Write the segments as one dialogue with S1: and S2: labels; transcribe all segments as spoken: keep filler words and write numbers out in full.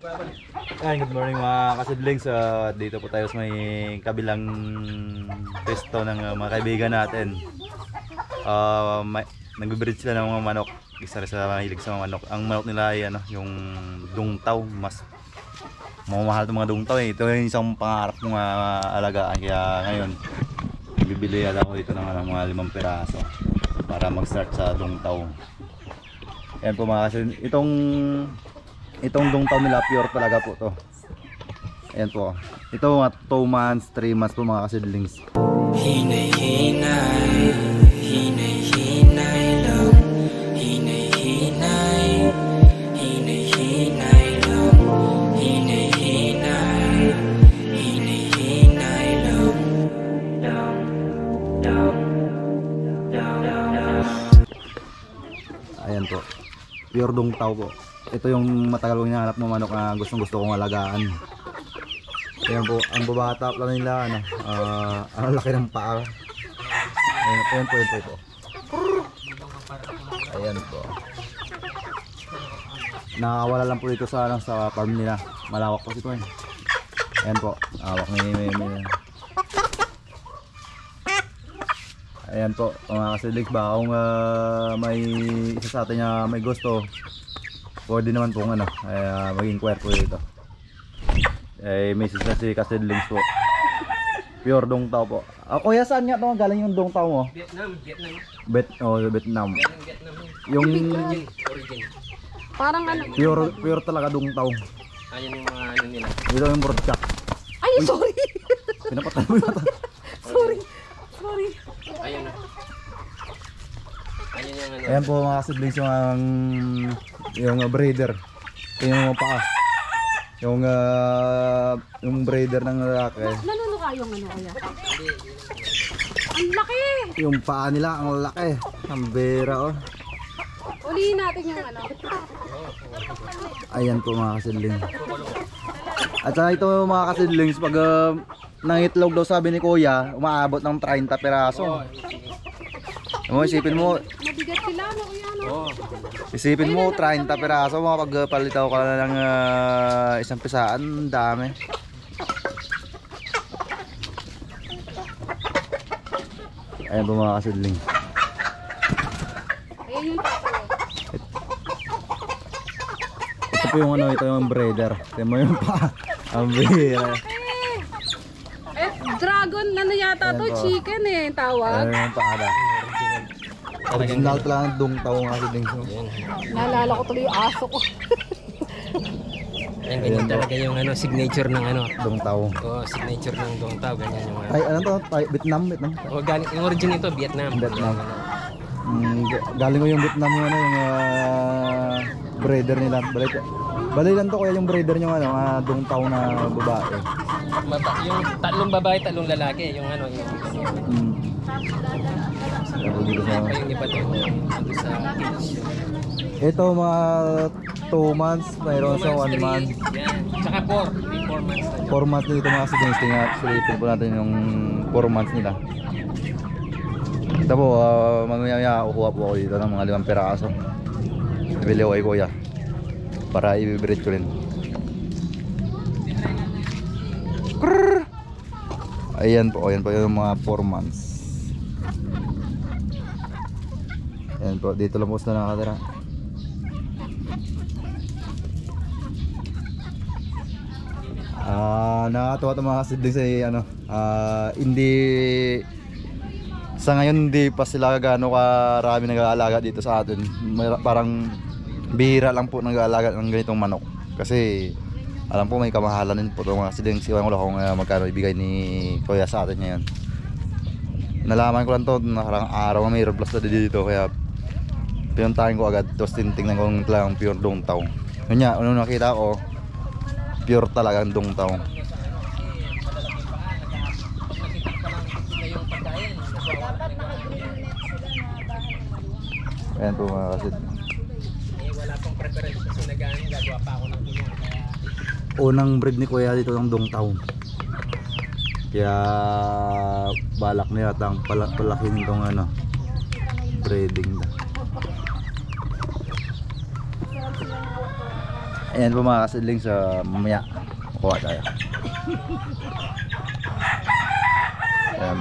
S1: Ay, good morning mga kasidlings. Uh, dito po tayo sa may kabilang pesto ng uh, mga kaibigan natin. Uh, may, nag-breed sila ng mga manok. Isa rin sila mahilig sa mga manok. Ang manok nila ay ano, yung dungtaw. Mas mamahal itong mga dungtaw eh. Ito yung isang pangarap kong uh, alagaan. Kaya ngayon, bibili ako dito ng uh, mga limang piraso para mag-start sa dungtaw. Ayan po mga kasidlings. Itong Itong dungtaw nila pure talaga po to. Ayan po. Ito mga two months, three months po mga kasidlings.
S2: Hinay-hinay, hinay-hinay lang. Hinay-hinay, hinay-hinay lang. Hinay-hinay, hinay-hinay lang. Lang, lang, lang, lang.
S1: Ayan po. Pure dungtaw po. Ito yung matagal kong hinahanap ng manok na gustong gusto kong alagaan. Ayan po, ang babata lang nila, ano, uh, ang laki ng paa. Ayan, ayan po, ayan po ito. Ayan po. Nakawala lang po ito sa, ano, sa farm nila. Malawak po ito eh. Ayan po, hawak ni may, may. Ayan po, mga kasidlings ba, kung uh, may isa sa atin na may gusto, pwede naman pong ano, ay, uh, mag-inquire po dito. Eh, message na si kasidlings po. Pure dungtaw po. Ah, kuya, saan nga ito galing yung dungtaw mo?
S3: Vietnam, Vietnam.
S1: Bet, oh, Vietnam.
S3: Galing Vietnam.
S1: Yung
S3: Origin, origin.
S4: Parang ano?
S1: pure, pure talaga dungtaw.
S3: Ayun yung mga ano nila.
S1: Ito yung broadcast.
S4: Ay, sorry!
S1: Pinapatay mo yata.
S4: Sorry! Sorry!
S3: Ayun na. Ayun yung ano.
S1: Ayan po mga kasidlings yung, ang, yung uh, breeder. Yung paa. Yung, uh, yung breeder ng lalaki.
S4: Nanunuka yung ano kaya? Ang laki!
S1: Yung paa nila, ang laki. Ang bera oh.
S4: Ulihin natin yung ano.
S1: Ayan po mga kasidlings. At saka ito mga kasidlings, pag uh, nangitlog daw sabi ni kuya, umaabot ng thirty peraso. Mo isipin mo,
S4: Mabigat sila, ano kuya, no?
S3: Oo.
S1: isipin mo thirty peraso, makapagpalitaw ka na ng uh, isang pisaan, dami. Ayan po mga kasidling.
S4: Ayan yung tapo.
S1: Ito po yung ano, ito yung breeder. Ito mo yung pa. Ang bihira.
S4: Eh, dragon, ano yata to?
S1: Ayan po.
S4: Chicken eh, tawag.
S1: Ayan yung paada. Original talaga ng dungtaw mga kasidling.
S4: Naalala ko tuloy yung aso ko.
S3: Ayun, ganyan talaga yung ano, signature ng ano.
S1: Dungtaw.
S3: Oo, signature ng dongtaw, ganyan yung ano.
S1: Ay, ano to? Tay- Vietnam, Vietnam.
S3: Oh, galing, yung origin nito, Vietnam.
S1: Vietnam. Mm, g- galing ko yung Vietnam yung ano, yung uh, breeder nila. Balik, balik lang to kuya yung breeder yung ano, uh, dungtaw na babae.
S3: Baba, yung tatlong babae, tatlong lalaki, yung ano, yung
S1: Mm. Ito dito sa...
S3: pa yung iba doon, dito sa kids.
S1: Ito mga two months, mayroon sa one
S3: three,
S1: month.
S3: Yan. Tsaka four, may four months na.
S1: four months dito mga signings. Tingnan, silipin po natin yung four months nila. Ito po, uh, mamaya kukuha po ako dito ng mga limang peraso. Nabili ko kay kuya para i-breed ko rin. Krrrr! Ayan po, ayan po yung mga four months. Ayan po, dito lang po sila nakatira. Ah, uh, nakakatuwa itong mga kasidlings ay ano, ah, uh, hindi sa ngayon hindi pa sila gaano karami nag-aalaga dito sa atin. May, parang bihira lang po nag-aalaga ng ganitong manok. Kasi alam po may kamahalan din po itong mga kasidlings. Iwan ko lang kung uh, magkano ibigay ni kuya sa atin ngayon. Nalaman ko lang to nakarang araw na may plus na dito, kaya pinuntahin ko agad. Tapos tingnan ko kung talagang pure dungtaw. Yun nga, ano nakita ko, pure talagang dungtaw. Ayan po mga kasid.
S3: Eh, wala pang preference kasi nag-ano, gagawa pa ako ng tulong. Kaya
S1: Unang breed ni kuya dito ng dungtaw. Kaya balak niya tang palakin itong ano, breeding na. Ayan po mga kasidling sa mamaya. Kuha tayo. Ayan.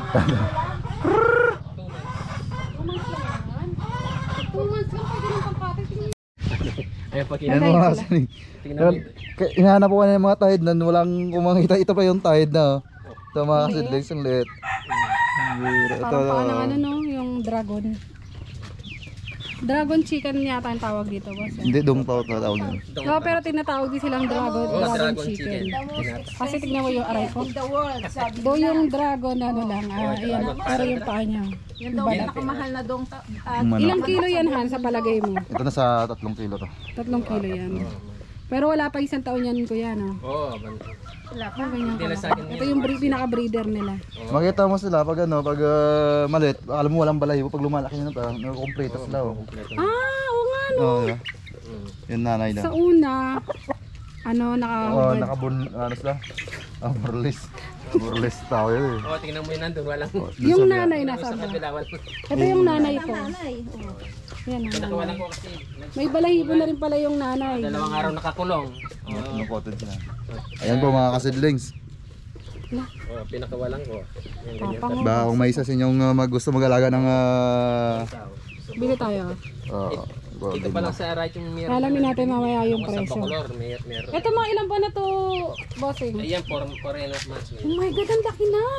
S4: Two months lang, pwede ng pangkate.
S3: Ayan, pag
S1: Ayan mga kasidling.
S3: tingnan mo.
S1: K- Hinahanap ko kanina yung mga tide na walang kumangita. Ito pa yung tide na. Oh. Ito mga kasidling, ang liit. Ito,
S4: Parang pa ng ano no, yung dragon. Dragon chicken yata ang tawag dito, boss. Eh.
S1: hindi dong tawag na tawag yun.
S4: No, pero tinatawag din silang dragon,
S3: Oh,
S4: dragon,
S3: dragon
S4: chicken.
S3: chicken.
S4: Kasi tignan mo yung aray ko. Do yung dragon ano lang, ah, ayan, pero yung paa niya.
S5: Yan daw ang nakamahal na dong ta- ah,
S1: Yung manok.
S4: Ilang kilo yan, Han, sa palagay mo?
S1: Ito na sa tatlong kilo to.
S4: Tatlong kilo yan. Pero wala pa isang taon yan, kuya, no?
S3: Oo, man.
S5: wala pa.
S4: Ah, ganyan
S3: Hindi
S4: ka
S3: na sa
S4: lang.
S3: akin
S4: Ito yung bre- pinaka-breeder nila.
S1: Makita mo sila pag ano, pag uh, malit, alam mo walang balahibo, pag lumalaki na ito, nakakomplete sila. Oh.
S4: Ah, oo nga, no?
S1: Oo, diba? Yung nanay na.
S4: Sa una, ano, naka...
S1: Oo, nakabun, ano sila? Ah, burles. Burles tao yun eh.
S3: Oo, tingnan mo yun nandun, walang...
S1: Dun
S4: Yung
S1: sa-
S4: nanay
S3: Sa
S4: nasa ba?
S3: kabila, walang...
S4: Ito yung nanay ko.
S5: Nanay. Oh.
S4: Yan, ang
S3: Pinakawalan
S4: nanay.
S3: ko kasi,
S4: May balahibo na rin pala yung nanay.
S3: dalawang araw nakakulong. Oo,
S1: Nakoted sila. Ayan po mga kasidlings.
S3: oh, pinakawalan ko. Yan, ganyan.
S4: Papang,
S1: Baka kung may isa sa inyong uh, mag- gusto mag-alaga ng uh,
S4: bili tayo.
S1: uh,
S3: Dito pa lang sa right yung meron.
S4: Alamin natin mamaya yung
S3: Sa
S4: presyo.
S3: Bacolor, may meron.
S4: Ito mga ilan pa na to, bossing?
S3: Ayan, four, four and a half months.
S4: Oh my God, ang laki na!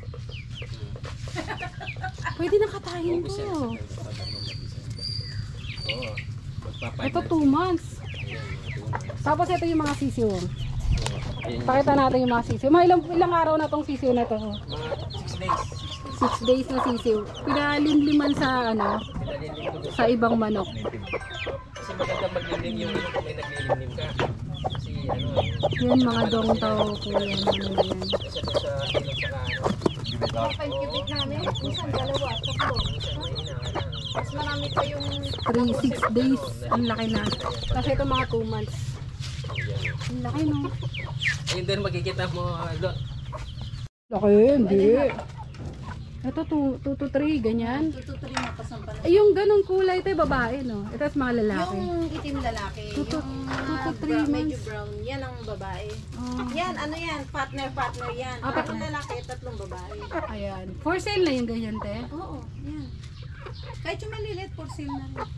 S4: Pwede na katayin to.
S3: Oo. Magpapain
S4: Ito two months. Tapos ito yung mga sisiw. Pakita natin yung mga sisiw. Mga ilang, ilang araw na tong sisiw na to.
S3: Mga six days.
S4: Six days na sisiw. Pinalimliman sa ano,
S3: Pinalilim ko.
S4: sa ibang manok.
S3: Kasi maganda maglilim yung ano kung may naglilimlim ka. Kasi ano,
S4: Yan mga dong tao po yan. Ano na yan.
S3: kasi doon sa ilog saka ano.
S5: five cubic namin. Minsan dalawa, tatlo. Mas marami pa yung
S4: Three, six days. Ang laki na. Kasi ito mga two months. Ang laki no.
S3: Ayun din makikita mo, lo,
S4: Laki, hindi. Ito two to three, ganyan.
S5: two to three mapasampan.
S4: Eh, yung ganong kulay ito babae no. Ito is mga lalaki.
S5: Yung itim lalaki,
S4: Two to-
S5: yung
S4: two to
S5: ah,
S4: three
S5: brown, medyo
S4: months.
S5: brown, yan ang babae.
S4: Oh,
S5: Yan, ano yan, partner, partner yan.
S4: Ah,
S5: Tatlong
S4: partner.
S5: lalaki, tatlong babae.
S4: ayan. For sale na yung ganyan te.
S5: Oo, yan. Kahit yung malilit, for sale na rin.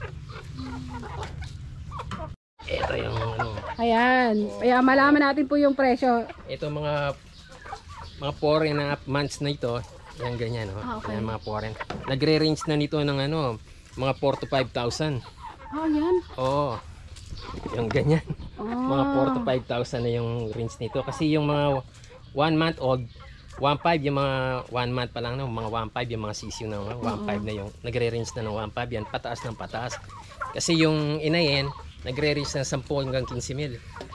S3: ito yung ano,
S4: Ayan. Kaya malaman natin po yung presyo.
S3: ito mga mga four and a half months na ito. Yan ganyan, no?
S4: Ah, okay.
S3: Yan mga foreign. Nagre-range na nito ng ano, mga four to five thousand.
S4: Oh, yan.
S3: Oo. Yung ganyan.
S4: Oh.
S3: Mga four to five thousand na yung range nito. Kasi yung mga one month old, one five yung mga one month pa lang, no? Mga one five yung mga sisiw na no? one five na yung nagre-range na ng one five yan. Pataas ng pataas. Kasi yung inayin, nagre-range ng ten hanggang fifteen mil.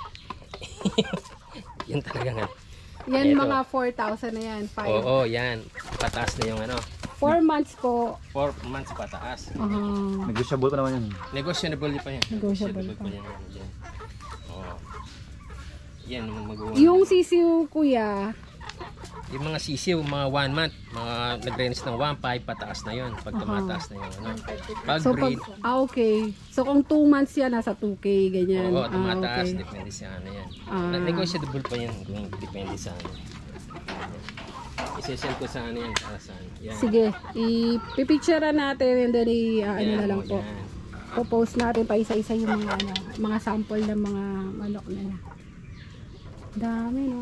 S3: Yan talaga nga.
S4: Yan
S3: Eto.
S4: mga four thousand na yan. Five.
S3: Oo, yan. Pataas na yung ano.
S4: Four months po.
S3: four months pataas.
S4: Uh,
S1: Negotiable pa naman yun.
S3: Negotiable pa yan.
S4: Negotiable pa.
S3: yan. Yan. Oo. Yan, mag
S4: yung sisiw, kuya,
S3: yung mga sisiw, mga one month, mga nag-range ng one five pataas na yun. Pag
S4: Aha.
S3: tumataas na yung ano. Pag
S4: so pag,
S3: breed,
S4: ah okay. So kung two months yan, nasa two K, ganyan.
S3: oo,
S4: Ah,
S3: tumataas.
S4: okay.
S3: Depende sa ano yan.
S4: Ah.
S3: Na- Negotiable pa yan kung depende sa ano. Isesend ko sa ano yan. Para sa ano. Yan.
S4: Sige, i-picture natin and then i- ah, ano
S3: Yan,
S4: na lang
S3: oo,
S4: po.
S3: yan.
S4: Po-post natin pa isa-isa yung mga ano, mga sample ng mga manok nila. Dami no.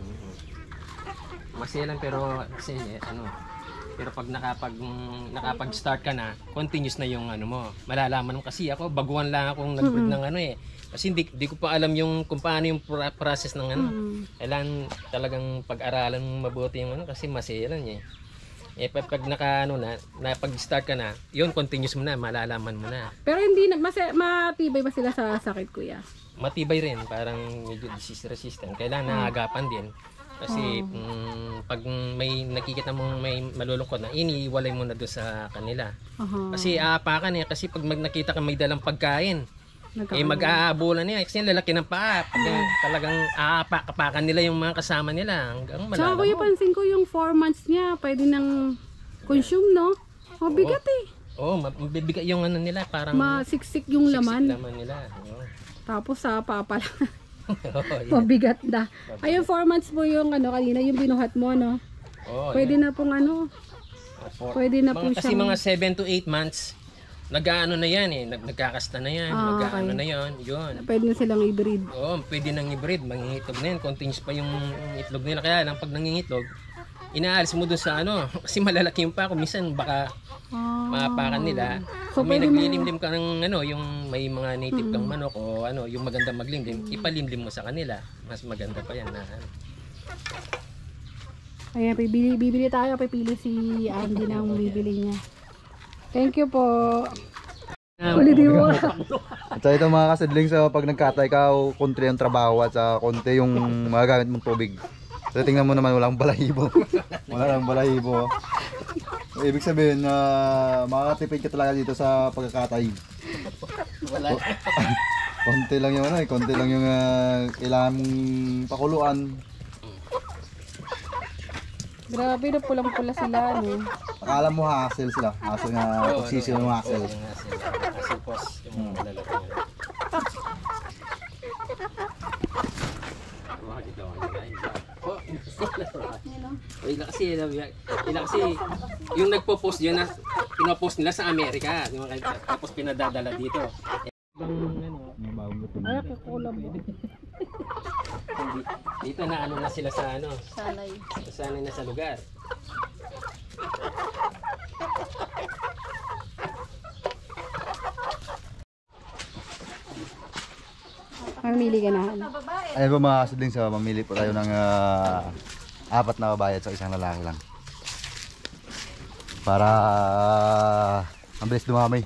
S3: Maselan pero kasi eh, ano pero pag nakapag mm, nakapag-start ka na, continuous na yung ano mo. Malalaman mo kasi ako baguhan lang akong nag-breed ng ano eh. Kasi hindi, hindi ko pa alam yung kung paano yung pra- process ng ano.
S4: Mm.
S3: Kailangan talagang pag-aralan mo mabuti yung ano kasi maselan eh. Eh pag, pag naka ano na, na pag-start ka na, yun continuous mo na, malalaman mo na.
S4: Pero hindi na mas matibay ba sila sa sakit, kuya?
S3: Matibay rin, parang medyo disease resistant. Kailangan naagapan din. Kasi mm, pag may nakikita mong may malulungkot na, iniiwalay mo na doon sa kanila.
S4: Aha.
S3: Kasi aapakan eh, kasi pag mag nakita ka may dalang pagkain,
S4: Nagka-
S3: eh mag-aabulan niya. Kasi lalaki ng paa. Pag talagang aapak-apakan nila yung mga kasama nila hanggang
S4: Tsaka
S3: malalaman
S4: kuya,
S3: mo.
S4: pansin ko yung four months niya, pwede nang consume, no? Mabigat eh.
S3: Oo, oh, mabibigat yung ano nila, parang
S4: Masiksik yung
S3: siksik
S4: laman.
S3: laman nila. Oo.
S4: Tapos sa papa lang.
S3: Oo, yan.
S4: Mabigat na. Ayun, four months po yung ano kanina, yung binuhat mo, no?
S3: Oo,
S4: Pwede
S3: yan.
S4: na pong ano,
S3: For-
S4: pwede na po
S3: mga, kasi
S4: siyang-
S3: mga seven to eight months, nag-ano na yan eh, nag nagkakasta na yan,
S4: Ah,
S3: nag-ano
S4: okay.
S3: na yan, yun.
S4: pwede na silang i-breed.
S3: Oo, pwede nang i-breed, mangingitlog na yan, continuous pa yung itlog nila. Kaya lang pag nangingitlog, inaalis mo dun sa ano, kasi malalaki yung pako, minsan baka
S4: Ah.
S3: maapakan nila.
S4: So,
S3: Kung may
S4: pwede mo-
S3: naglilimlim ka ng ano, yung may mga native kang manok o ano, yung maganda maglimlim, ipalimlim mo sa kanila. Mas maganda pa yan na ano.
S4: Ayan, bibili, bibili tayo, pipili si Andy ng bibili niya. Thank you po. Ulit mo.
S1: At sa ito mga kasidling, sa pag nagkatay ka, konti ang trabaho at sa konti yung magagamit mong tubig. So tingnan mo naman, walang balahibo. Wala lang balahibo. So, ibig sabihin na makakatipid ka talaga dito sa pagkakatay.
S3: Wala.
S1: Konti lang yung ano eh, konti lang yung uh, kailangan mong pakuluan.
S4: Grabe na pulang-pula sila, no?
S1: Akala mo hassle sila. Hassle nga, pagsisiw ng hassle.
S3: Oo, yung hassle. Hassle pos, yung mga malalaki nila. Wah, dito ako nagkain. Oh, Wait lang kasi, ila kasi yung nagpo-post yun na pinopost nila sa Amerika, yung mga- tapos pinadadala dito. Ibang ano,
S4: Ay, kukulam mo.
S3: hindi, dito na ano na sila sa ano,
S5: Sanay.
S3: sanay na sa lugar.
S4: Mamili ka na.
S1: Ayan po mga kasidling, sa mamili po tayo ng ah, apat na babae at sa isang lalaki lang. Para uh, mabilis dumami.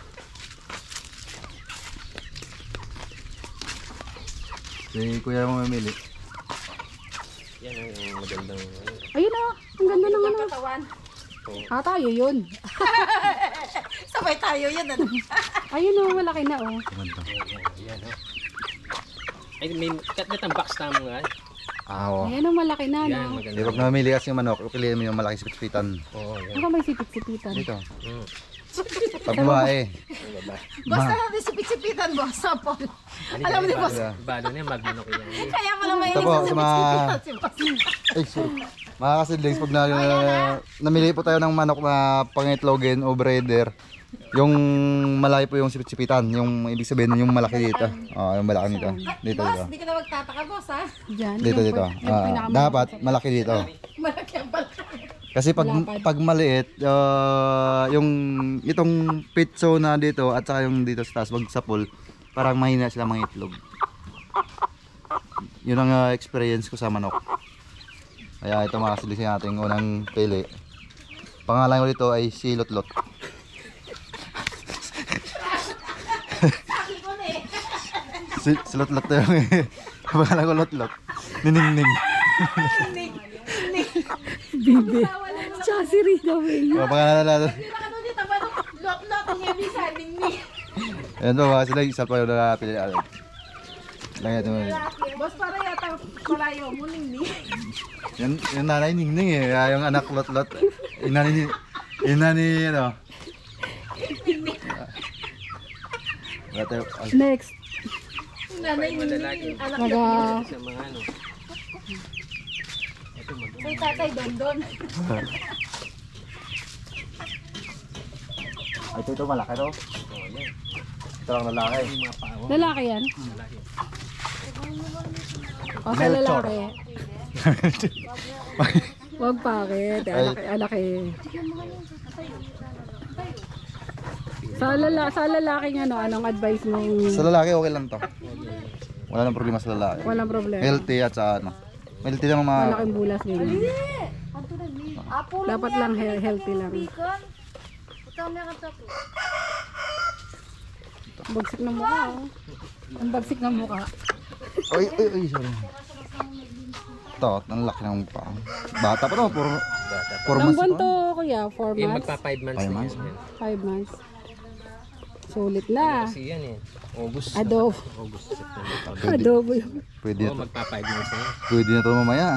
S1: Si kuya mo mamili.
S3: Yan ang magandang ano.
S4: Ayun na, ang ganda ng ano.
S5: Katawan.
S4: Ah, tayo yun.
S5: Sabay tayo yan. Ano?
S4: Ayun o, malaki na oh.
S1: Maganda.
S3: Yan, oh. Ay, may katlat ang box tamo nga.
S1: Ah, oo.
S4: Ayan o, malaki na,
S3: Yan,
S4: no?
S3: maganda.
S1: Di pag namili kasi yung manok, piliin mo yung malaki sipit-sipitan.
S3: Oo, yan.
S4: Ano ka may sipit-sipitan?
S1: Dito.
S3: Mm.
S1: Pag babae.
S3: Ang babae.
S5: Basta natin sipit-sipitan, boss. Paul. Alam mo di, boss.
S1: Yeah.
S3: Balo na yan, magmanok yan.
S5: Kaya pala may
S1: Ito po,
S5: sa
S1: sa mga...
S5: sipit-sipitan si boss.
S1: Ay, sorry. Mga kasidlings, pag na, namili po tayo ng manok na pangitlogin o breeder, yung malaki po yung sipit-sipitan, yung ibig sabihin yung malaki dito. Oh, yung malaki dito. Dito,
S5: Boss,
S1: dito.
S5: di ka na magtataka, boss, ha?
S4: Diyan.
S1: Dito,
S4: yung
S1: dito.
S4: pag- yung
S1: Ah,
S4: pinakamalaki.
S1: dapat malaki dito.
S5: Malaki ang balaki.
S1: Kasi pag
S4: Malapad.
S1: pag maliit, ah, yung itong pitso na dito at saka yung dito sa taas, wag sa pool, parang mahina sila mga itlog. Yun ang ah, experience ko sa manok. Kaya ito mga kasidlings yung ating unang pili. Pangalan ko dito ay si Lotlot. si, si Lotlot to yung pangalan ko Lotlot. Niningning.
S4: Bibi. Tsaka si Rita May.
S1: O, pangalan natin.
S5: Hindi na ka doon dito, manok, lot-lot, ang heavy sa ningning.
S1: Ayan po mga sila, isa pa yung nakapili. Lang ito mo.
S5: Boss, para yata malayo mo, ningning.
S1: Yung, yung nanay ningning eh, kaya yung anak lot-lot. Yung nanay ni, yung nanay ano. Ito, ay,
S4: Next.
S5: Nanay,
S3: Malalaki.
S5: ningning, anak
S4: Naga.
S3: Sa mga ano.
S5: kay tatay, Dondon.
S1: ito, ito malaki to.
S3: Oo, yan.
S1: Ito lang lalaki.
S3: Yung mga paawa.
S4: Lalaki yan?
S3: Malaki.
S4: O sa
S1: Melchor.
S4: lalaki. Wag pakit. Alaki. alaki. Sa, lala, sa lalaking ano, anong advice mo?
S1: Sa lalaki okay lang to. Wala nang problema sa lalaki.
S4: Walang problema.
S1: Healthy at sa ano. Healthy naman mga...
S4: Malaking bulas ganyan.
S5: Apo
S4: Dapat lang he- healthy lang.
S5: Bicon. Ikaw na ka sa
S4: Ang bagsik ng mukha. Oh. Ang bagsik ng mukha.
S1: Ay, ay, ay, sorry. Ito, ang laki ng pa. Bata pa to, puro... Puro
S4: Ilang
S1: months
S4: buwan
S1: pa.
S4: to, kuya? Four
S3: Eh,
S4: months?
S3: magpa five months
S1: Five
S3: na
S1: months.
S3: yan.
S4: Five months. Sulit na.
S3: Kasi yan eh. August.
S4: Adobo.
S3: August, September.
S1: Pwede,
S4: Adobo yun.
S1: pwede
S3: Oo,
S1: na to.
S3: magpa five months na yan.
S1: Pwede na to mamaya.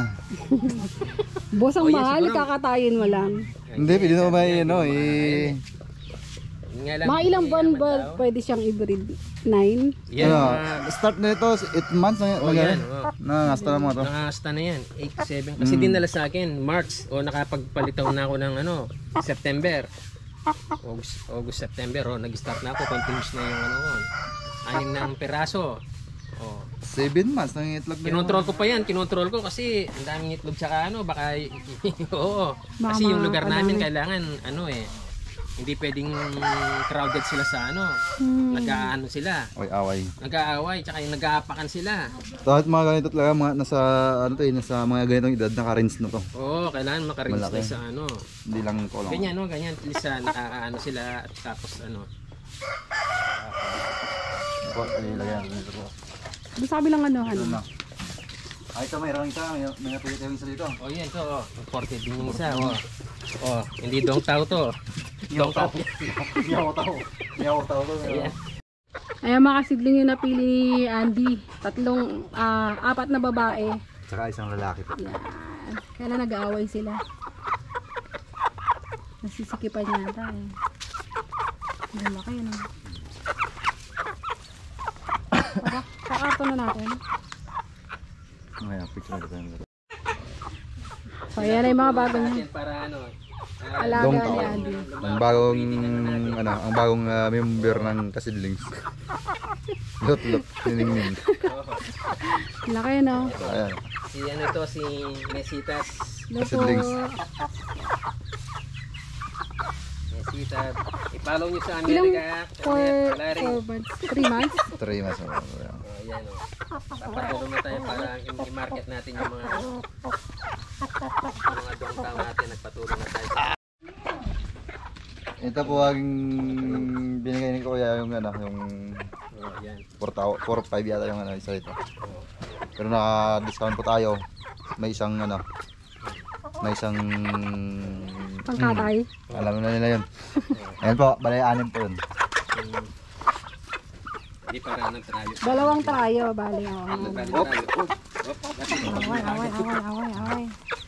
S4: Boss, ang
S3: Oh, yes,
S4: mahal.
S3: siguro.
S4: Kakatayin mo lang.
S1: Hindi, pwede na mamaya ano, eh...
S3: Yun nga lang,
S4: Mga ilang
S3: hindi
S4: buwan
S3: naman
S4: ba
S3: tao.
S4: pwede siyang i-breed? Nine?
S3: Yan,
S1: Ano,
S3: mga-
S1: start na ito, eight months na
S3: Oh, yan, oh.
S1: Nangasta na mga to.
S3: Nakasta na yan, eight seven. Kasi
S1: Mm.
S3: dinala sa akin, March, o nakapagpalitaw na ako ng ano, September. August, August, September, oh, nag-start na ako, continuous na yung ano ko. Anim ng peraso. Oh.
S1: Seven months, nangingitlog na yun.
S3: Kinontrol ko pa yan, kinontrol ko kasi ang daming itlog tsaka ano, baka, oo. Kasi
S4: Mama,
S3: yung lugar namin
S4: madami.
S3: kailangan, ano eh, hindi pwedeng crowded sila sa ano,
S4: Hmm.
S3: nag-aano sila,
S1: Oy, away.
S3: nag-aaway, tsaka yung nag-aapakan sila.
S1: Kahit mga ganito talaga, mga nasa, ano to eh, nasa mga ganitong edad, naka-rinse na to.
S3: Oo, kailangan makarinse
S1: Malaki.
S3: na sa ano.
S1: Hindi lang ko lang.
S3: Ganyan, no, ganyan, at least ah, nakakaano sila, at tapos ano.
S1: Ako, ay, lagyan natin dito po.
S4: Doon sa kabilang ano, ano?
S1: Ito na. Ay, ito, mayroon isa, may, may napilit yung isa dito.
S3: Oh, yan, to, oh, imported din yung isa, oh. Oh, hindi dong tao to. Dong tao.
S1: Hindi ako tao. Hindi ako tao to.
S3: Ayan.
S4: Ayan mga kasidling yung napili ni Andy. Tatlong, ah, apat na babae.
S1: Tsaka isang lalaki po.
S4: Yan. Kailan nag-aaway sila? Nasisikipan yata eh. Ang laki ano. Tara, pakarto na natin.
S1: Ngayon, picture na tayo.
S4: So ayan ay mga bago niya.
S3: Natin para ano, ah,
S4: Alaga
S1: Dong
S4: ni
S1: tao.
S4: Andy.
S1: Ang bagong, ano, ang bagong ah, member ng Kasidlings. Lot, lot, niningning.
S4: Ang laki no?
S1: Ayan.
S3: si ano to, si Mesitas.
S4: Hello po.
S1: Kasidlings.
S3: Mesitas. I-follow nyo sa
S4: Ilang
S3: Amerika.
S4: for,
S3: Kalari.
S4: for months? Three months?
S1: Three months. oh, ayan.
S3: Oh, yan oh. Papatulong na tayo para i- i-market natin yung mga yung mga dong tao natin. Nagpatulong na tayo sa
S1: Ito po ang binigay ni Kuya yung ano, yung
S3: oh, yan.
S1: four five yata yung ano, isa ito. Pero naka-discount po tayo. May isang ano, may isang
S4: Pangkatay?
S1: alam na nila yun. Ayan po, balay anim po yun.
S3: Yung- Hindi para nagtrayo.
S4: Dalawang trayo, bali. Oh.
S3: Nagtrayo
S1: Op,
S3: tayo.
S1: op.
S4: Away, away, away, away, away.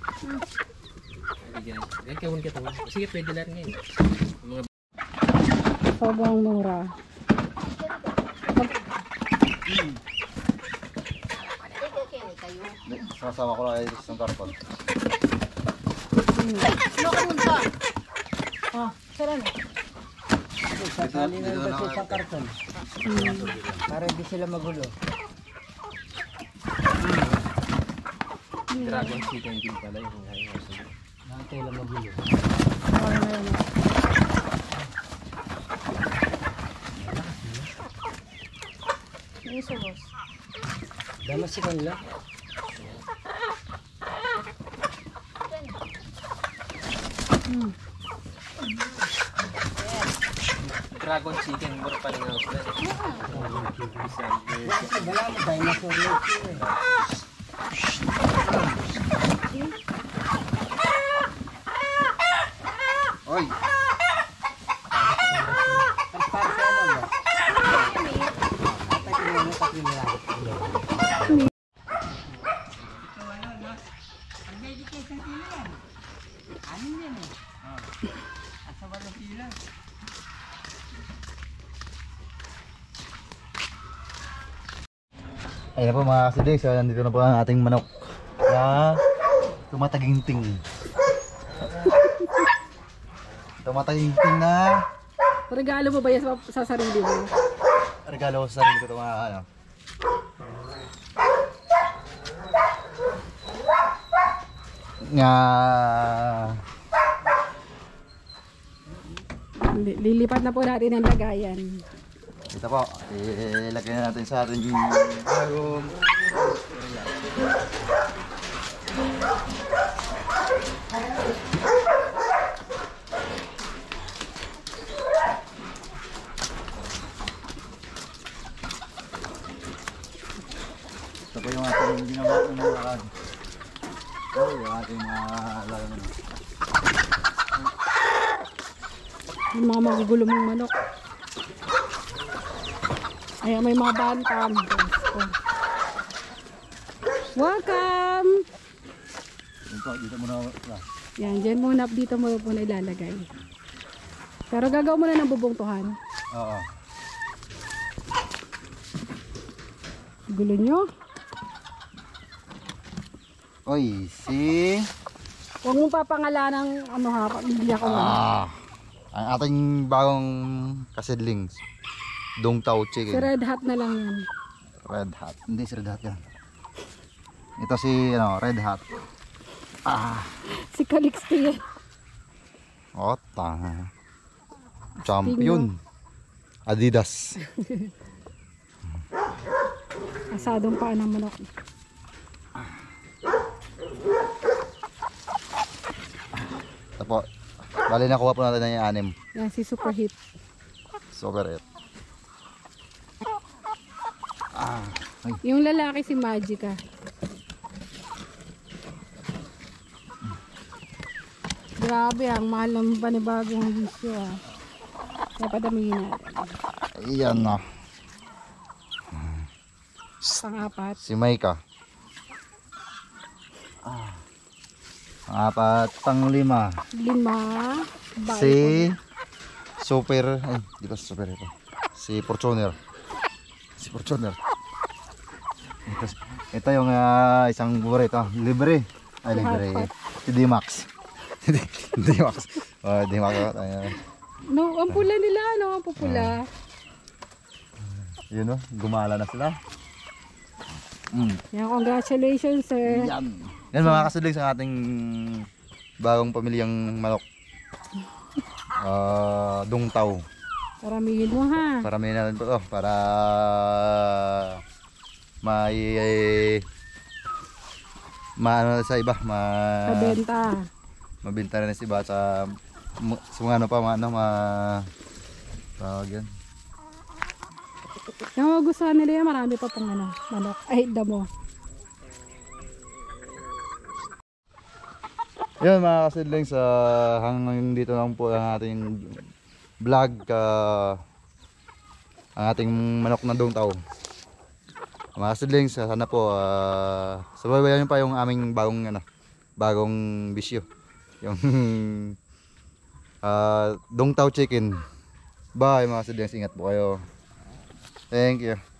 S3: Yan. Yan, kawin ka to. Sige, pwede lang ngayon. Mga
S4: Sobrang mura.
S1: Sasama ko lang ay isang karton.
S4: Oh, sira na.
S1: Sasali na lang sa isang karton.
S6: Para hindi sila magulo.
S3: dragon chicken din pala yung ngayon.
S6: Bakit sila magulo?
S4: Okay na yun.
S5: Iso, boss.
S6: Damas si kanila.
S3: Dragon chicken more pa rin house na. Isang
S6: Wala mo, dinosaur lang siya eh.
S1: Oy!
S6: Para sa ano ba? Tatay ko naman tatlo nila.
S1: Ayun na po mga kasiding, so nandito na po ang ating manok na tumataginting. Tumataginting na
S4: Regalo mo ba yan sa, sa sarili mo?
S1: regalo ko sa sarili ko ito mga ano. Nga
S4: Li- Lilipat na po natin ang lagayan.
S1: ito po, ilagay na natin sa ating bagong ito po yung ating ginawa ng mga lakad. Ito yung ating mga laman.
S4: Yung mga magugulo mong manok. Ayan, may mga bantam. Oh. Welcome!
S1: Ito, dito muna. Ah.
S4: Yan, dyan muna, dito mo po na ilalagay. Pero gagawa mo na ng bubungtuhan.
S1: Oo.
S4: Gulo nyo.
S1: Oy, si...
S4: Huwag mong papangalan ng ano ha, hindi ako ah.
S1: Ah, ang ating bagong kasidlings. Dong Tao
S4: Si
S1: Chicken.
S4: Red Hat na lang yan.
S1: Red Hat. Hindi si Red Hat yan. Ito si ano, Red Hat. Ah,
S4: Si Calixto yan.
S1: oh, tanga. Champion. Adidas.
S4: Asadong paa ng manok.
S1: Ito po. Bali nakuha po natin na yung anim.
S4: Yan si Superhit.
S1: Super it. Ah, ay.
S4: Yung lalaki si Magica. Grabe, ang mahal ng panibagong bisyo ah. Napadamihin natin.
S1: Ayan na.
S4: Pang-apat.
S1: Si Maika. Ah. Apat, pang lima.
S4: Lima. Bye.
S1: Si Super, ay, di ba Super ito? Si Fortuner. Si Fortuner. Ito, ito yung ah, isang paborito. Libre. Ay, libre. Si D-Max. D-Max. Oh, D-Max. Ayan.
S4: No, ang pula nila, no? Ang pupula.
S1: Yun o, gumala na sila. Mm.
S4: Yan, congratulations, sir.
S1: Yan. Yan mga kasadling sa ating bagong pamilyang manok. Ah, Dong Tao.
S4: Paramihin mo, ha?
S1: Paramihin natin po to para may maano sa iba, ma
S4: Kabenta.
S1: mabenta rin sa iba sa sa mga ano pa, mga ano, ma tawag yan.
S4: Yung magustuhan nila yan, marami pa pang ano, manok. Ay, damo.
S1: Yun mga kasidling, sa hanggang dito lang po ang ating vlog, uh, ang ating manok na Dong Tao. Mga kasidling, sana po uh, sabayan nyo pa yung aming bagong ano, bagong bisyo, yung uh, Dong Tao Chicken. Bye mga kasidling, ingat po kayo. Thank you.